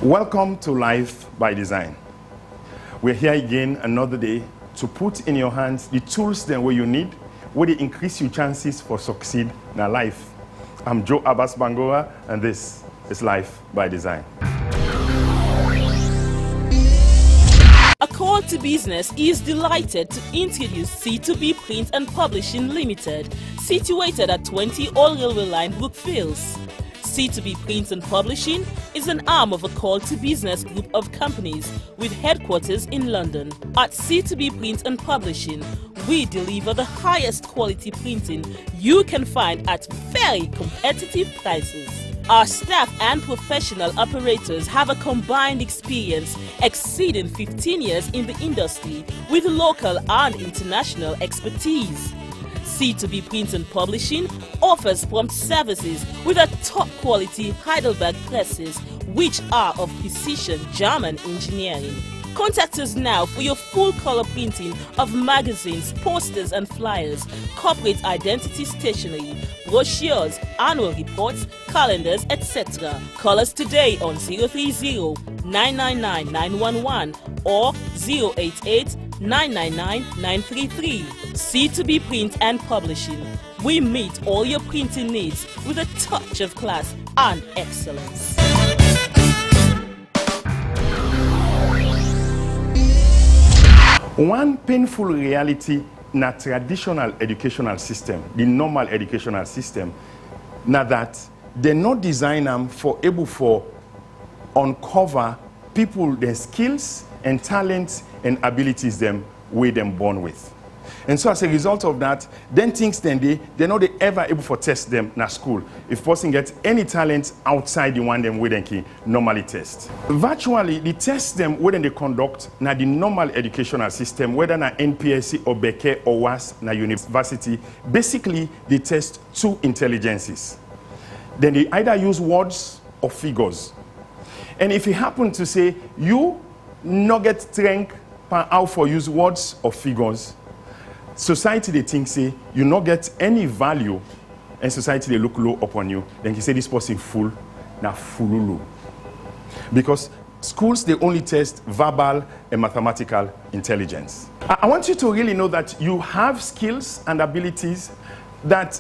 Welcome to Life by Design. We're here again another day to put in your hands the tools that you need where they increase your chances for succeed in life. I'm Joe Abbas Bangora, and this is Life by Design. A Call to Business is delighted to introduce C2B Print and Publishing Limited, situated at 20 Old Railway Line, Brookfields. C2B Print and Publishing is an arm of a Call to Business group of companies with headquarters in London. At C2B Print and Publishing, we deliver the highest quality printing you can find at very competitive prices. Our staff and professional operators have a combined experience exceeding 15 years in the industry with local and international expertise. C2B Print and Publishing offers prompt services with a top quality Heidelberg presses which are of precision German engineering. Contact us now for your full color printing of magazines, posters and flyers, corporate identity stationery, brochures, annual reports, calendars, etc. Call us today on 030-999-911 or 088-999-933. C2B Print and Publishing. We meet all your printing needs with a touch of class and excellence. One painful reality in a traditional educational system, the normal educational system, now that they not design them for able for uncover people their skills and talents and abilities them way them born with. And so as a result of that, then things they're not ever able to test them in school. If person gets any talent outside the one them where they can normally test. Virtually, the tests them where they conduct na the normal educational system, whether na NPSC or Beke or WAS na university, basically they test two intelligences. Then they either use words or figures. And if you happen to say you not get trained per how for use words or figures, society they think say you not get any value, and society they look low upon you, then you say this person fool, na fululu. Because schools they only test verbal and mathematical intelligence. I want you to really know that you have skills and abilities that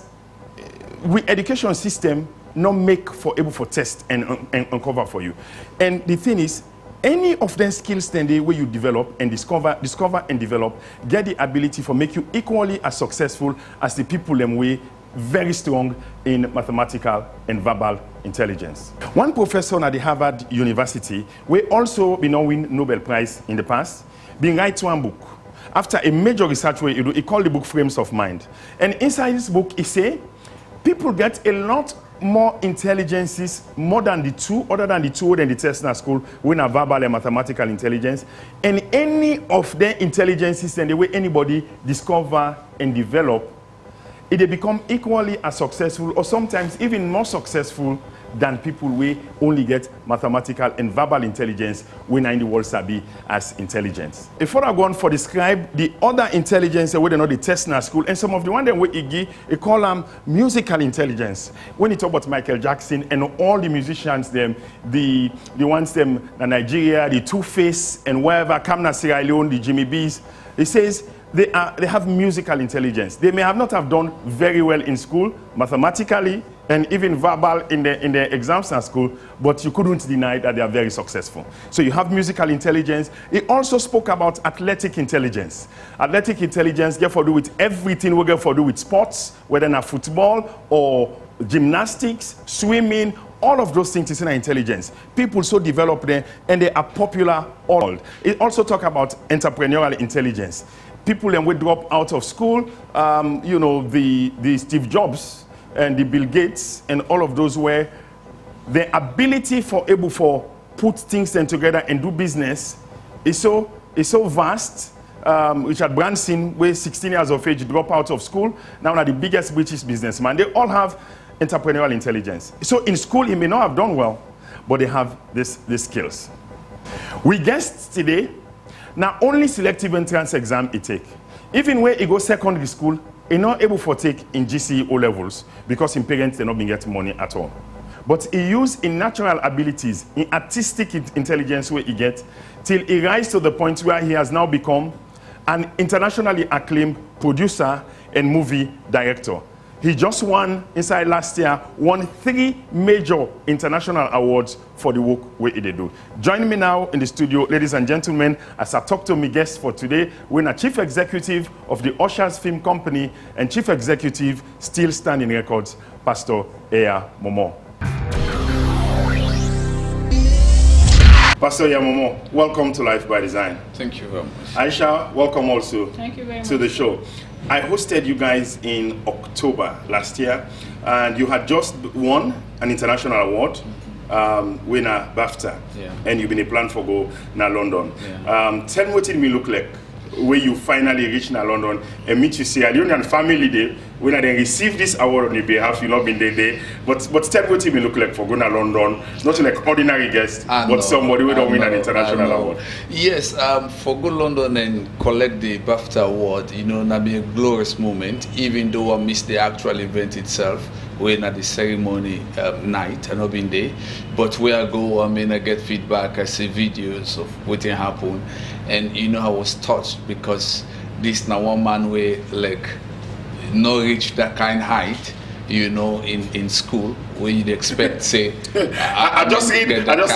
with education system not make for able for test and uncover for you. And the thing is, any of them skills then the way you develop and discover and develop get the ability for make you equally as successful as the people them way very strong in mathematical and verbal intelligence. One professor at the Harvard University, we also been win Nobel Prize in the past, been write one book. After a major research way he called the book Frames of Mind. And inside this book he say people get a lot more intelligences, more than the two, other than the two in the test in school, when a verbal and mathematical intelligence, and any of their intelligences and the way anybody discover and develop, it become equally as successful or sometimes even more successful than people who only get mathematical and verbal intelligence when in the world sabi as intelligence. Before I go on for describe the other intelligence where they know the test in school, and some of the one that we call them musical intelligence. When you talk about Michael Jackson and all the musicians, them the ones them in Nigeria, the Two-Face and wherever, Kamna Sierra Leone, the Jimmy B's, he says they have musical intelligence. They may have not have done very well in school, mathematically, and even verbal in the exams at school, but you couldn't deny that they are very successful. So you have musical intelligence. He also spoke about athletic intelligence. Athletic intelligence get to do with everything we get to do with sports, whether it's football or gymnastics, swimming, all of those things is in intelligence. People so develop there and they are popular all. It also talk about entrepreneurial intelligence. People then will drop out of school, you know, the Steve Jobs and the Bill Gates and all of those where the ability for able for put things then together and do business is so vast. Richard Branson, where 16 years of age, drop out of school, now are the biggest British businessman. They all have entrepreneurial intelligence. So in school, he may not have done well, but they have these skills. We guests today, now only selective entrance exam he take. Even when he go secondary school, he not able to take in GCE O levels because his parents they not been getting money at all. But he used in natural abilities, in artistic intelligence where he gets, till he rise to the point where he has now become an internationally acclaimed producer and movie director. He just won, inside last year, won 3 major international awards for the work where he do. Joining me now in the studio, ladies and gentlemen, as I talk to my guest for today, we're Chief Executive of the Ushers Film Company and Chief Executive, Still Standing Records, Pastor Aiah Momoh. Pastor Aiah Momoh, welcome to Life by Design. Thank you very much. Aisha, welcome also to the show. I hosted you guys in October last year, and you had just won an international award, winner BAFTA, and you've been a plan for go now London. Tell me what it may look like when you finally reach now London and meet you Sierra Leonean family day. When I then receive this award on your behalf, you've not been there, but tell me what it may look like for going to London, not like ordinary guest, but somebody who don't win an international award. Yes, for go London and collect the BAFTA award, you know, that'll be a glorious moment, even though I missed the actual event itself, when at the ceremony night, and not been there. But where I go, I mean, I get feedback, I see videos of what happened, and you know, I was touched because this now one man way like not reach that kind of height, you know, in school where you'd expect say I just read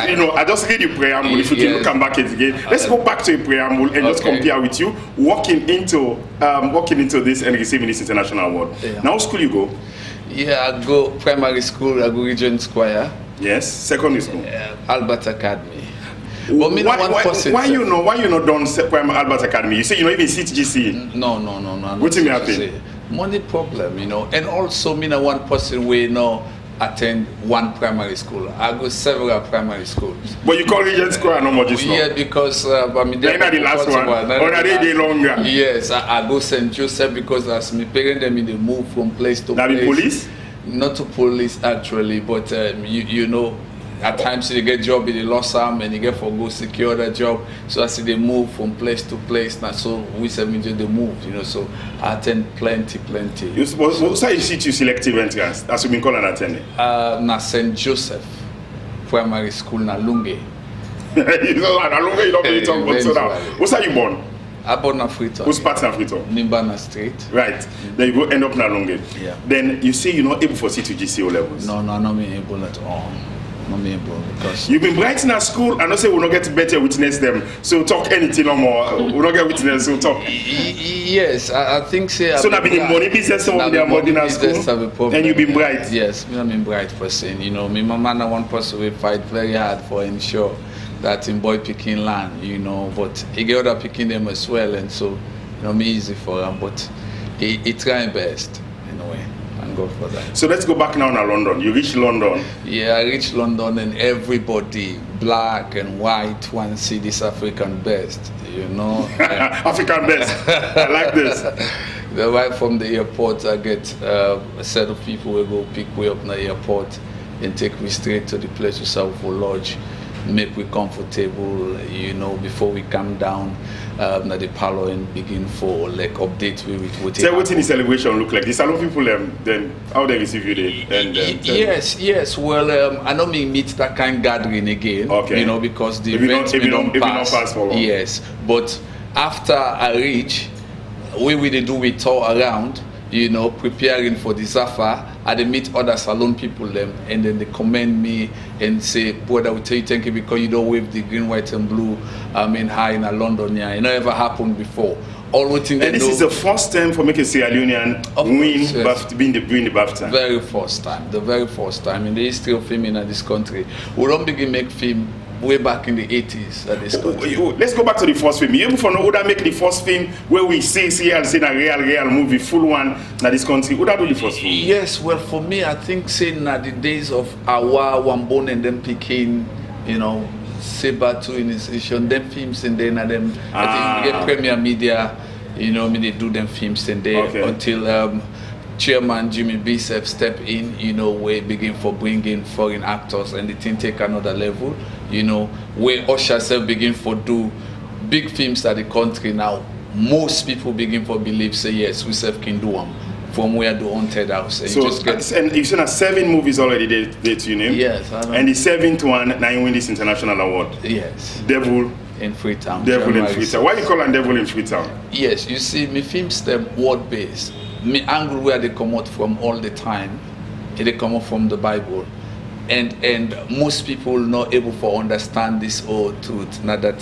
the preamble. If you can come back again, let's go back to the preamble and just compare with you walking into this and receiving this international award. Now school you go? Yeah, I go primary school, I go Regent Square. Yes, secondary school. Albert Academy. But why you not done primary Albert Academy? You say you know even CTGC? No. What do you mean? Money problem, you know, and also me not one person we know attend one primary school. I go several primary schools. But you call Regent Square no more just now? Yeah, because I mean they're not the last one. Or are they longer? Yes, I go St. Joseph because as my parents them in the move from place to place. Police? Not to police actually, but you know, at times they get job in the Los Angeles and they get for go secure that job. So I see they move from place to place now. So we say they move, you know. So I attend plenty. So you see two selective entrance? That's what we call an attending. Na St. Joseph Primary School na Lunge. You know, na Lunge you don't really talk about so now. What's are you born? I born na Freetown. Who's part of Freetown? Nimbana Street. Right. Then you go end up na Lunge. Yeah. Then you say you're not able for C2GC O levels. No, not me able at all. Not me able because you've been bright in our school and I say we'll not get better witness them. So talk anything no more. We'll not get witness, so talk. Yes, I think say so that been in money business some of them in our school. And you've been bright. Yes, me I'm a bright person. You know, me mama na one person we fight very hard for ensure that in boy picking land, you know, but he get other picking them as well, and so you know me easy for him, but he trying best in a way. And go for that. So let's go back now to London. You reach London. Yeah, I reached London and everybody, black and white, want to see this African best, you know. African best. I like this. The right from the airport, I get a set of people who go pick me up in the airport and take me straight to the place we serve for lodge, make we comfortable, you know, before we come down na the parlor and begin for like update with what. Tell what in the celebration look like. The salon people then how they receive you there and yes. Well, I know me meet that kind of gathering again. Okay. You know, because the event don't pass for long. Yes, but after I reach, we do we tour around, you know, preparing for the Zafar. I meet other salon people them, and then they commend me and say, brother, we tell you thank you because you don't wave the green, white, and blue. I mean, high in London, yeah, it never happened before. All and this is the first time for making Sierra Leonean win being the BAFTA. Very first time, the very first time in the history of film in this country. We don't begin make film way back in the 80s at this country. Let's go back to the first film. You able for know make the first film where we see a real movie, full one in this country. Would that do the first film? Yes, well for me I think saying that the days of Awa, Wambone and them picking, you know, Sebatu Initiation, them films and then them I think we get Premier Media, you know, they do them films and there until Chairman Jimmy Bicep step in, you know, we begin for bringing foreign actors and the thing take another level, you know, where Usher self begin for do big films at the country now. Most people begin for believe say yes, we self can do them. from where the haunted house. And so you just get, and you've seen 7 movies already that you name. Yes, and the 7th one now you win this international award. Yes. Devil in Freetown. Devil in Freetown. Why you call them Devil in Freetown? Yes, you see, me films them word based. Me angle where they come out from all the time. They come out from the Bible. And most people not able to understand this old truth. Not that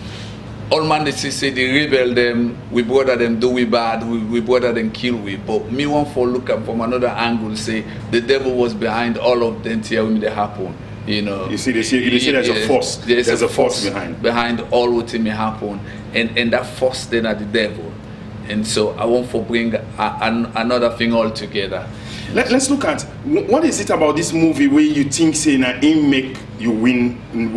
all man they say they rebel them, we brother them do we bad, we brother them kill we. But me want for look at from another angle, say the devil was behind all of them here when they happen. You know. You see, there's a force. There's a force behind all what may happen, and that force then are the devil. And so I want to bring another thing all together. Let's look at what is it about this movie where you think say na it make you win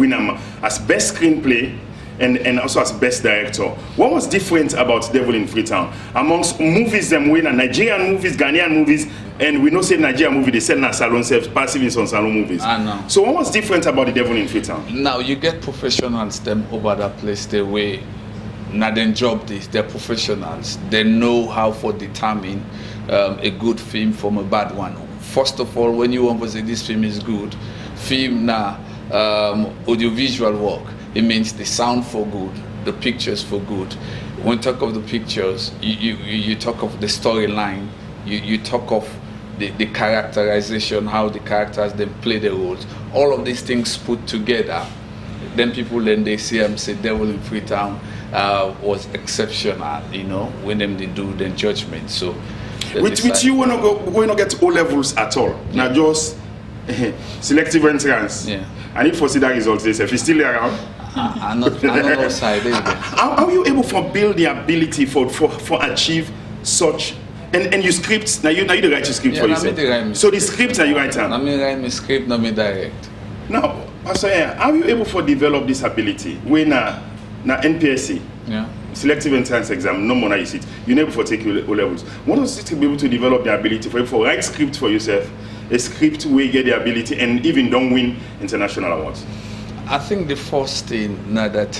as best screenplay and also as best director. What was different about Devil in Freetown amongst movies them win Nigerian movies, Ghanaian movies, and we know say Nigerian movie they sell na salon self passive in some salon movies. I know. So what was different about the Devil in Freetown? Now you get professionals them over that place the way. Now they job this, they're professionals. They know how to determine a good film from a bad one. First of all, when you want to say this film is good, film now audiovisual work, it means the sound for good, the pictures for good. When you talk of the pictures, you talk of the storyline, you talk of the characterization, how the characters then play the roles. All of these things put together, then people then they see them say Devil in Freetown was exceptional, you know, when them they do the judgment. So with you when not get O levels at all. Yeah. Now just selective entrance. Yeah. I need to see that results this. If he's still around. I'm not outside. How are you able to build the ability for achieve such and you script now you the write your script for yourself. So the script are you write down? I mean write my script, not me direct. Now, Pastor Aiah, how are you able to develop this ability when na NPSC? Yeah. Selective entrance exam, no more now you sit. You're able to take your O levels. What was it to be able to develop the ability for write script for yourself, a script where you get the ability and even don't win international awards? I think the first thing now that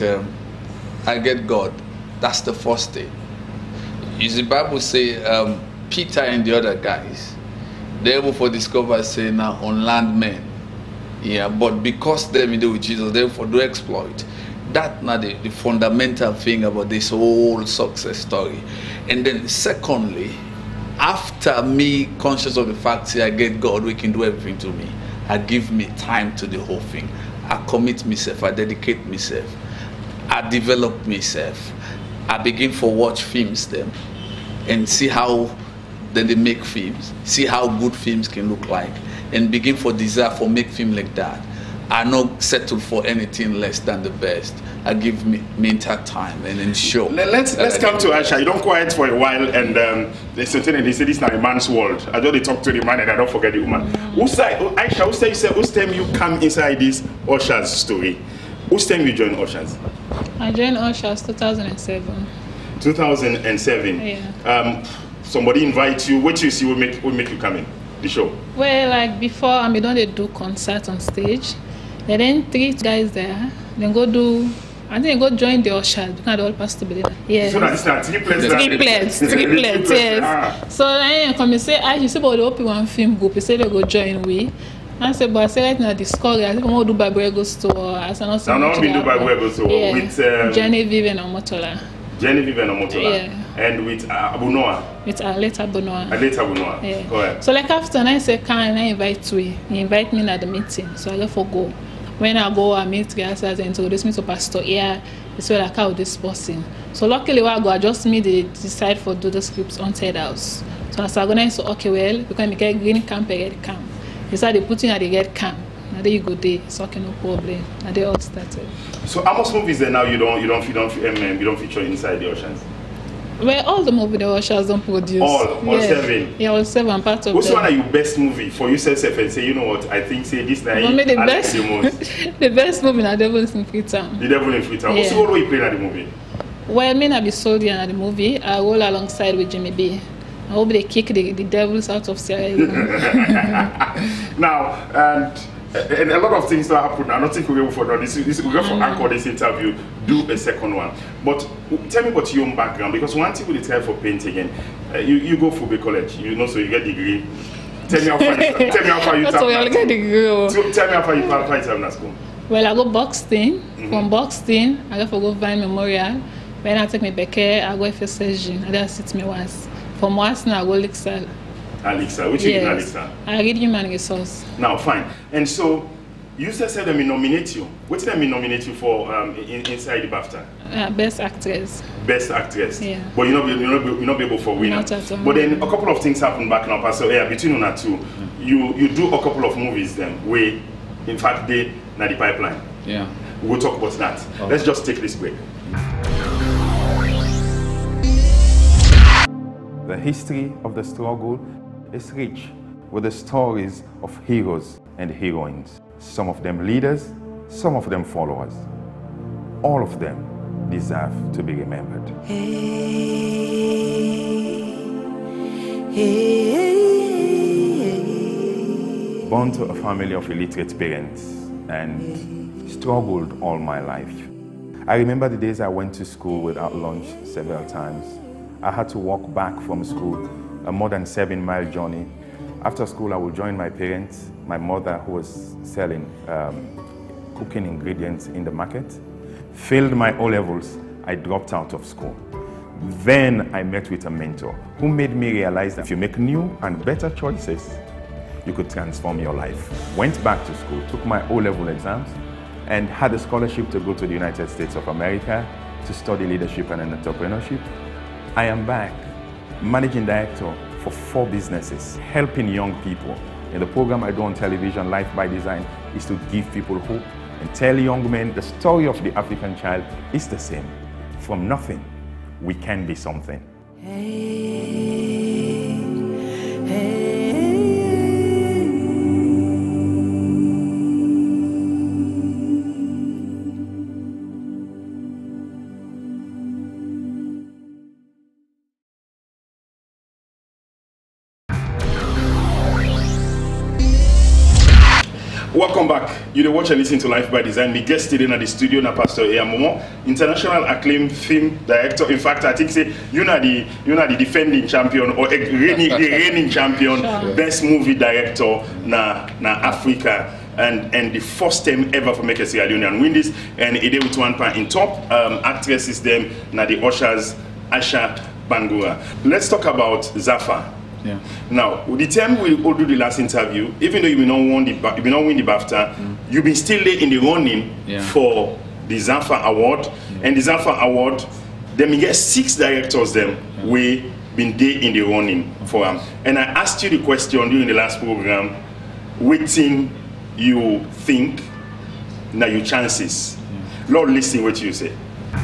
I get God, that's the first thing. Is the Bible say Peter and the other guys, they're able to discover say now on land men. Yeah, but because they're in with Jesus, therefore do exploit. That's not the fundamental thing about this whole success story. And then secondly, after me conscious of the fact that I get God, we can do everything to me. I give me time to the whole thing. I commit myself, I dedicate myself, I develop myself. I begin to watch films them and see how then they make films, see how good films can look like, and begin for desire for make film like that. I not settle for anything less than the best. I give me entire time and ensure. Let's come to Aisha. You don't quiet for a while, and they say this is not a man's world. I just talk to the man and I don't forget the woman. Aisha, whose time you come inside this Usher's story? Whose time you join Usher's? I joined Usher's 2007. 2007. Yeah. Somebody invite you. What you see will make you come in the show? Well, like before, I mean, don't they do concert on stage? They then 3 guys there. Then go do. I think they go join the Ushers because they all passed to be there. Yes. So that's not triplets. Triplets. Yes. Ah. So then come and say, I say about the OP1 film group. He say they go join we. I said, but I say right now discovery. I think I'm going to do Bible Eagles tour. I said not. Now we do Bible Eagles tour with Genevieve and Omotola. Genevieve and Omotola. Yeah. And with Abu Noah. With Aleta Abu Noah. Aleta Abu Noah. Yeah. Go ahead. So like after I say, can I invite you? He invite me at the meeting. So I go for go. When I go, I meet guys and introduce me to Pastor Aiah. It's where I call this person. So luckily when I go, I just me they decide for do the scripts on Ted House. So as I go now, so okay, well, because I get green camp, I get camp. They said they put in at the get camp. Now there you go there. So okay, no problem. And they all started. So how much movies there now you don't feature inside the Oceans? Well, all the movies the Ushers don't produce. All 7. Yeah, all 7 part of which one are your best movie for yourself and say, you know what, I think say this night the I best, like the most. The best movie is The Devil in Freetown. The Devil in Freetown. Yeah. What's the role you play in the movie? Well, me I be soldier in the movie. I roll alongside with Jimmy B. I hope they kick the devils out of Sierra Leone. Now, and And a lot of things that happen. I don't think we're for that. We're going for anchor this interview, do a second one. But tell me about your own background, because one thing with the try for painting, and you go for the college, you know, so you get degree. Tell me how far you tell me how far you That's why I get degree. So tell me how far you qualify to school. Well, I go Buxton. From Buxton, I go for go Vine Memorial. When I take my Becker, I go FSG. I just sit me once. From once now, I go Lixal. Alexa, which is Alexa? I read human resource. Now, fine. And so, you said they nominate you. What did they nominate you for inside the BAFTA? Best actress. Best actress. Yeah. But you're not able for winner. Not at all. But then a couple of things happened back now, Pastor Aiah, between you two. You do a couple of movies then, where, in fact, they na the pipeline. Yeah. We'll talk about that. Okay. Let's just take this break. The history of the struggle is rich with the stories of heroes and heroines. Some of them leaders, some of them followers. All of them deserve to be remembered. Born to a family of illiterate parents and struggled all my life. I remember the days I went to school without lunch several times. I had to walk back from school, a more than 7-mile journey. After school, I would join my parents, my mother who was selling cooking ingredients in the market. Failed my O-levels, I dropped out of school. Then I met with a mentor who made me realize that if you make new and better choices, you could transform your life. Went back to school, took my O-level exams, and had a scholarship to go to the United States of America to study leadership and entrepreneurship. I am back, managing director for 4 businesses, helping young people. And the program I do on television, Life by Design, is to give people hope and tell young men the story of the African child is the same. From nothing, we can be something. Welcome back. You watch and listen to Life by Design. My guest today in the studio na Pastor Aiah Momoh, international acclaimed film director. In fact, I think say you know the defending champion or the reigning champion, best movie director na Africa, and the first time ever for make a Sierra Leonean win this. And it with 1 point in top. Actresses them na the ushers Asha Bangura. Let's talk about Zafa. Yeah. Now, the time we all do the last interview, even though you will not win the BAFTA, you've been still there in the running for the Zafa Award. And the Zafa Award, then we get 6 directors them we been there in the running for them. And I asked you the question during the last program, waiting you think now your chances. Lord, listen what you say.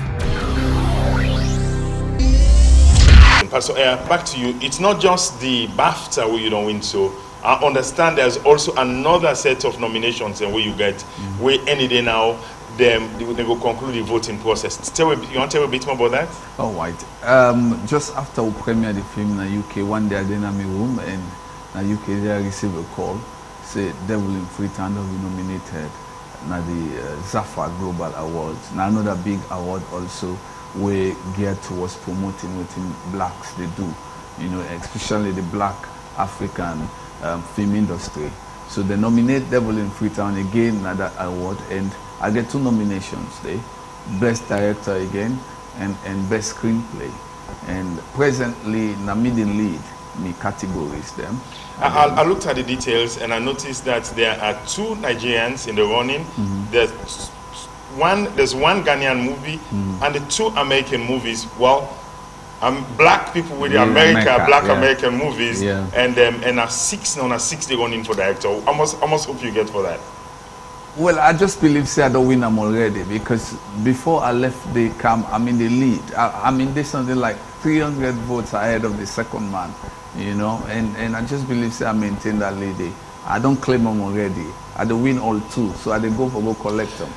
Pastor Aiah, back to you. It's not just the BAFTA where you don't win, so I understand there's also another set of nominations and where you get, where any day now, they will conclude the voting process. You want to tell a bit more about that? All right. Just after we premiered the film in the UK, one day I didn't have my room, and in the UK they received a call, say Devil in Freetown will be nominated in the Zafa Global Awards. Now another big award also, we geared towards promoting what blacks they do, you know, especially the black African film industry. So they nominate Devil in Freetown again at that award, and I get 2 nominations there, Best Director again, and Best Screenplay. And presently, in the middle lead, me categories them. I looked at the details and I noticed that there are 2 Nigerians in the running. There's one Ghanaian movie and the 2 American movies. Well, black people with the American movies, and a 6 they running for director. I must hope you get for that. Well, I just believe say I don't win them already, because before I left the camp, I'm in the lead. I'm in this something like 300 votes ahead of the second man, you know, and I just believe say I maintain that lead. I don't claim them already. I don't win all 2, so I don't go collect them.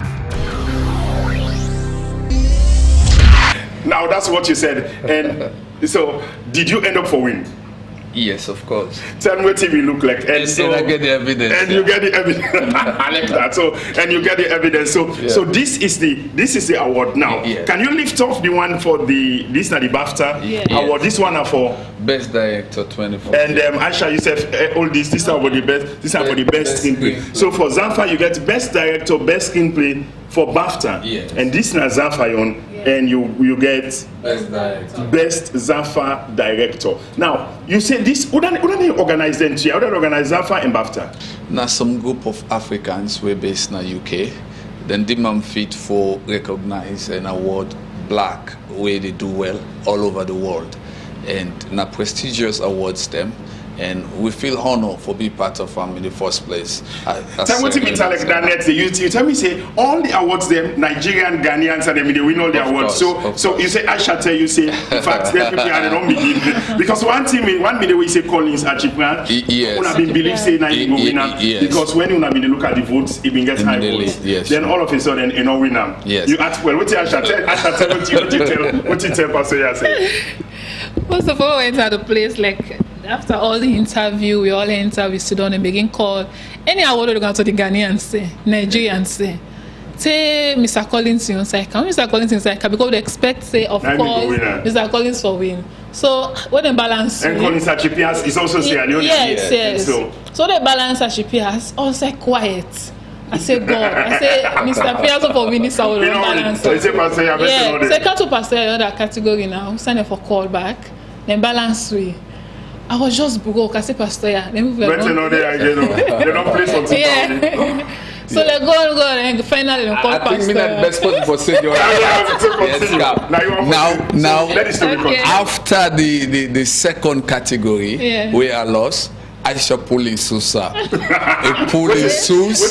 Now that's what you said. And so, did you end up for win? Yes, of course. Tell me what TV look like. And so I get the evidence. And you get the evidence. I like that. So and you get the evidence. So this is the award now. Yes. Can you lift off the one for this is the BAFTA award? This one are for Best Director 24. And Aisha, you said all this is about the best. This is about the best screenplay. So for Zamfa, you get Best Director, Best Screenplay for BAFTA. Yes. And this is Zamfa and you get Best Director. Best Zamfa Director. Now, you say this, who don't organize them here? Who don't organize Zamfa and BAFTA? Now, some group of Africans were based in the UK. Then the man fit for recognize and award black where they do well all over the world. And now prestigious awards them. And we feel honored for being part of them in the first place. Tell me you tell me say all the awards them Nigerian, Ghanaians and they win all the awards. So you say Aisha tell you say in fact they people are don't begin because one minute we say Collins Achipran. Yes. Una been believe say na go winner because when una been look at the votes it been gets high votes. Yes. Then all of a sudden you know winner. Yes. You ask well what Aisha tell what you tell Pastor Aiah say. First of all, we went to the place like after all the interview, we all enter, we sit down and begin call. Any award we go to the Ghanaians say, Nigerians say Mr. Collins inside. Can Mr. Collins inside? Because they expect say of course Mr. Collins for win. So when they balance and Collins Achipias is also say yes. So they balance Achipias, all say quiet. I say God. I say Mr. Piazza for winning so we balance. So say Pastor Aiah so come to Pastor Aiah other category now, sign up for call back, then balance we. I was just broke. I say Pastor Aiah. Let me they don't play for So they go and finally call Pastor. I think me not best person for say now after the second category we are lost. Aisha pulling Susa. Pulling Sus.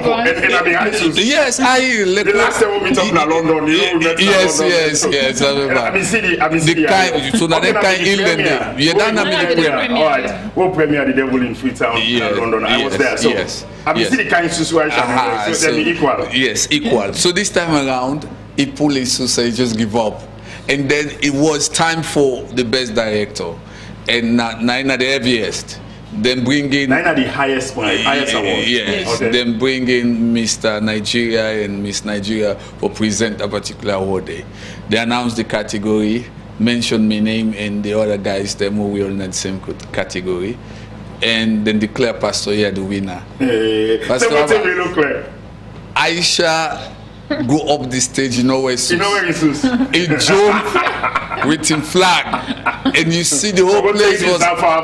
Yes, I the last time we meet up in London, yes. I the kind so now that kind England. You don't have the premiere. All right. What premiere the devil in Freetown in London? I was there. So I see the kind Susu Aisha. So they equal. Yes, equal. So this time around, he pulling Susa, he just give up. And then it was time for the best director. And Naina the heaviest. Then bring in the highest award. Yes. Okay. Then bring in Mr. Nigeria and Miss Nigeria for present a particular award day. They announced the category, mentioned my name and the other guys, them who were in the same category, and then declare Pastor Aiah the winner. Pastor Aiah, Aisha go up the stage, you know where it's he jump with him flag. And you see the whole place was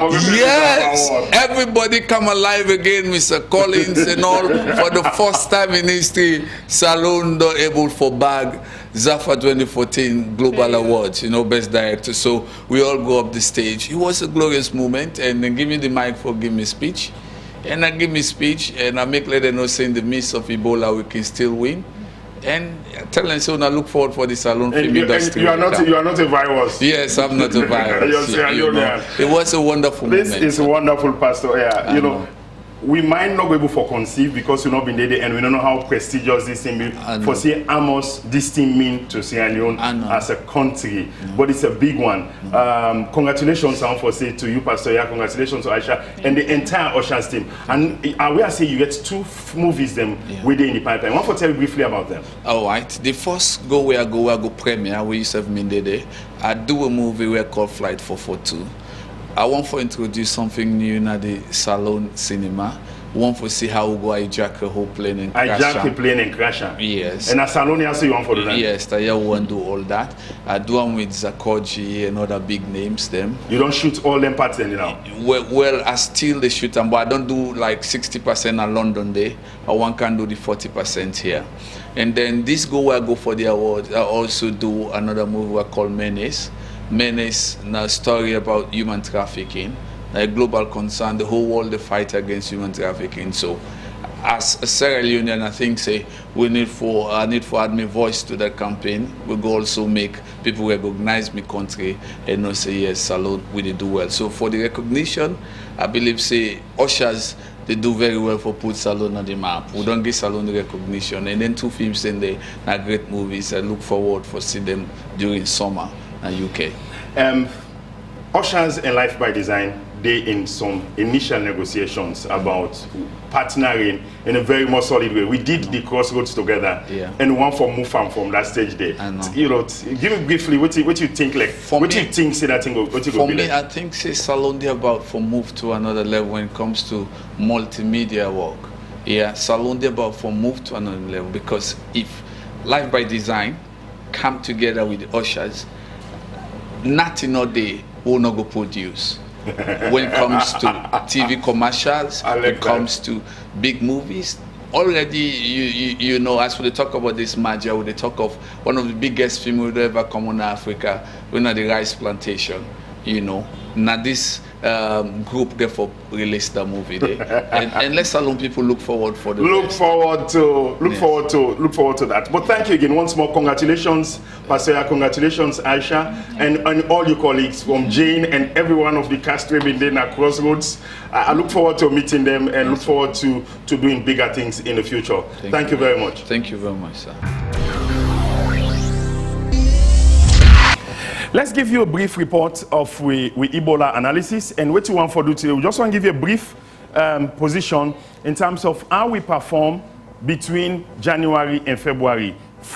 everybody come alive again, Mr. Collins and all. For the first time in history, Salon able for bag Zamfa 2014 Global Awards, Best Director. So we all go up the stage. It was a glorious moment, and then give me the mic for give me speech. And I give me speech, and I make let them know say in the midst of Ebola we can still win. And tell them so now look forward for the salon film industry. You are not a virus. Yes, I'm not a virus. It was a wonderful moment. This is wonderful, Pastor Aiah. We might not be able to conceive because we've not been there and we don't know how prestigious this thing means. For say Amos, this thing means to Sierra Leone as a country, but it's a big one. Congratulations for say to you, Pastor Aiah. Congratulations to Aisha and the entire Oceans team. And I will say you get 2 movies them within in the pipeline. I want to tell you briefly about them. All right. The first go premiere we used to have there. I do a movie we called Flight 442. I want to introduce something new in the Salon cinema. I want to see how we go hijack a whole plane and crash. Hijack a plane and crash. Yes. And a Salon also you want to do that? Yes, I want to do all that. I do them with Zakoji and other big names them. You don't shoot all them parts then now? Well, I still they shoot them, but I don't do like 60% at London Day. I one can do the 40% here. And then this where I go for the award. I also do another movie I call Menace. Menace, a story about human trafficking, a global concern, the whole world the fight against human trafficking. So as a Sierra Leonean, I think say I need for add my voice to that campaign. We go also make people recognize my country and not say yes, Salon, we did do well. So for the recognition, I believe say ushers they do very well for put Salon on the map. We don't give Salon the recognition. And then 2 films in there are great movies. I look forward for see them during summer in UK. Ushers and Life by Design, they in some initial negotiations about partnering in a very more solid way. We did the Crossroads together, and one for move from that stage there. You know, give me briefly what you think like. For what me, you think say that thing? What you for me, like? I think say Salon about for move to another level when it comes to multimedia work. Yeah, Salon about for move to another level, because if Life by Design come together with the ushers, nothing all day will not go produce. When it comes to TV commercials, when it comes to big movies, already you know, as we talk about this merger, we talk of one of the biggest films we'll ever come on Africa, we're not the rice plantation, you know. Now this group therefore released the movie there, and let's alone people look forward for the look forward to that. But thank you again once more. Congratulations, Pastor Aiah, congratulations, Aisha, and all your colleagues from Jane and every one of the cast in the Crossroads. I look forward to meeting them and look forward to doing bigger things in the future. Thank you very much. Thank you very much, sir. Let's give you a brief report of we Ebola analysis, and what you want for do today. We just want to give you a brief position in terms of how we perform between January and February.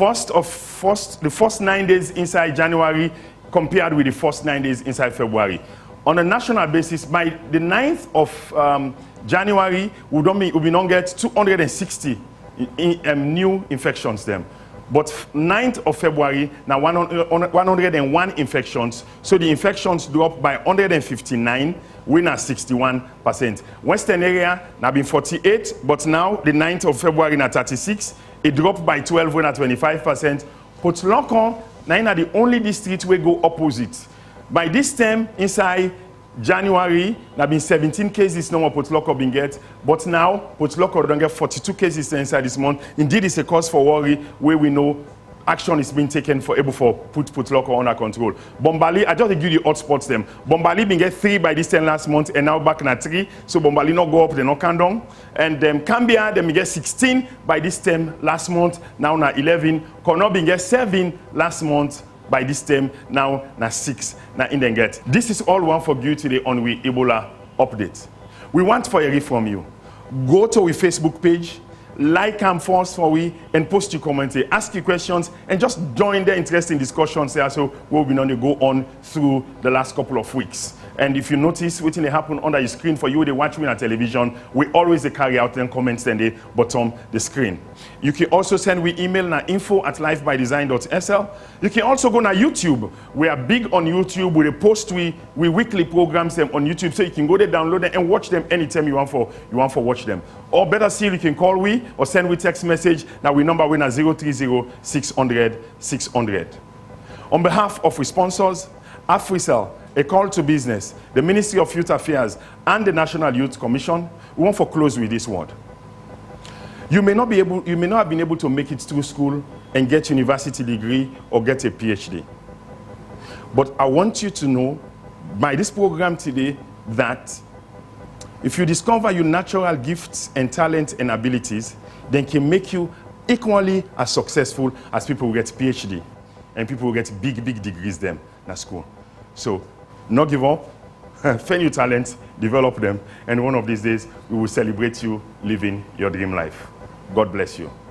The first 9 days inside January compared with the first 9 days inside February. On a national basis, by the 9th of January, we will not get 260 new infections them. But 9th of February, now 101 infections. So the infections dropped by 159, we're at 61%. Western area, now been 48, but now the 9th of February, now 36. It dropped by 12, we're at 25%. Port Locon, now the only district we go opposite. By this time, inside January, there have been 17 cases now Port Locon been get, but now Port Locon don't get 42 cases inside this month. Indeed, it's a cause for worry where we know action is being taken for able for put Locon under control. Bombali, I just give you the hotspots them. Bombali been get 3 by this time last month and now back at 3. So Bombali not go up, they not come down. And Cambia, them get 16 by this time last month, now 11. Cornell been get 7 last month. By this time, now 6. Now in the get. This is all one for you today on we Ebola update. We want for a read from you. Go to our Facebook page, like and force for we, and post your comments, ask your questions, and just join the interesting discussions there. So we'll be on to go on through the last couple of weeks. And if you notice what happen under your screen for you, they watch me on television, we always carry out them comments and the bottom the screen. You can also send we email na info@lifebydesign.sl. You can also go na YouTube. We are big on YouTube. We post we weekly programs them on YouTube, so you can go there, download them, and watch them anytime you want for watch them. Or better still, you can call we or send we text message. Now we number we na 030-600-600. On behalf of we sponsors, AfriCell, A Call to Business, the Ministry of Youth Affairs, and the National Youth Commission, we want to close with this word. You may not have been able to make it through school and get a university degree or get a PhD. But I want you to know by this program today that if you discover your natural gifts and talents and abilities, then can make you equally as successful as people who get PhD and people who get big degrees them at school. So, not give up, find your talents, develop them, and one of these days we will celebrate you living your dream life. God bless you.